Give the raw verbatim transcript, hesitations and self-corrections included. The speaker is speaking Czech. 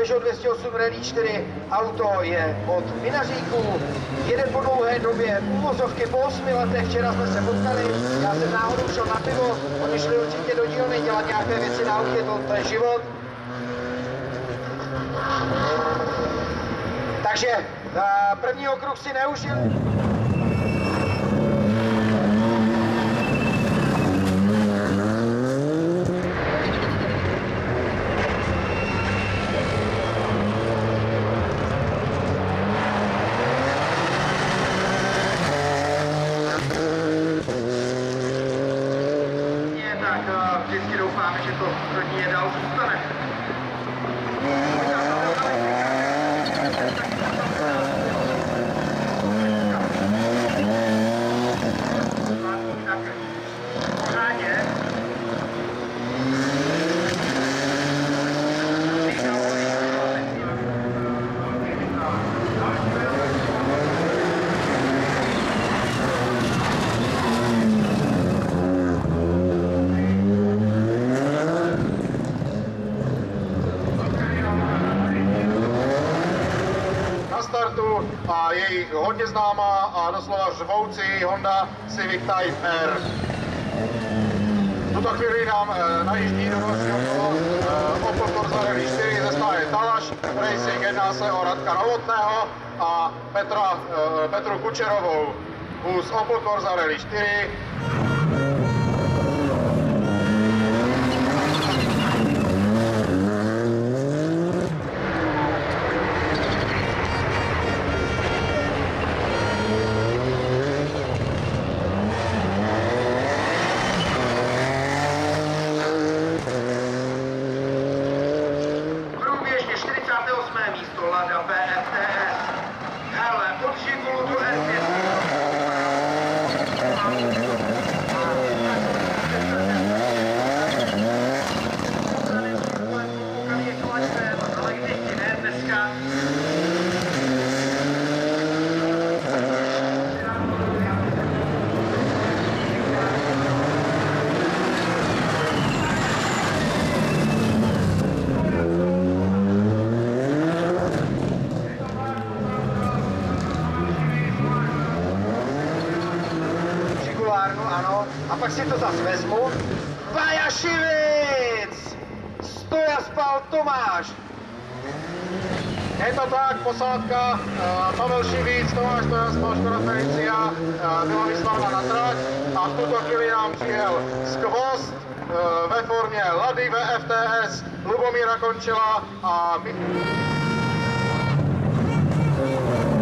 Peugeot dvě stě osm Rally čtyři. Auto je od Vinaříků, jede po dlouhé době, uvozovky po osmi letech, včera jsme se potkali, já jsem náhodou šel na pivo, oni šli určitě do dílny dělat nějaké věci na autě, to, to je život. Takže první okruh si neužil. Vždycky doufáme, že to pro ní je dál zůstane. A její hodně známá a doslova řvoucí Honda Civic Type R. V tuto chvíli nám e, najíždí do dalšího kola e, Opel Corsa Rally čtyři ze stáje Talaš Racing. Jedná se o Radka Novotného a Petra, e, Petru Kučerovou. Vůz Opel Corsa Rally čtyři. Místo Lada B F T S. Hele, od Žigulu do R pět. Ale když ti ne dneska. Ano, a pak si to zase vezmu. Bajašivic! Stoja spal Tomáš. Je to tak, posádka uh, Pavel Šivic, Tomáš Stoja spal, Škoda Felicia uh, byla vyslána na trať a v tuto chvíli nám přijel skvost uh, ve formě Lady V F T S Lubomíra Končela a my...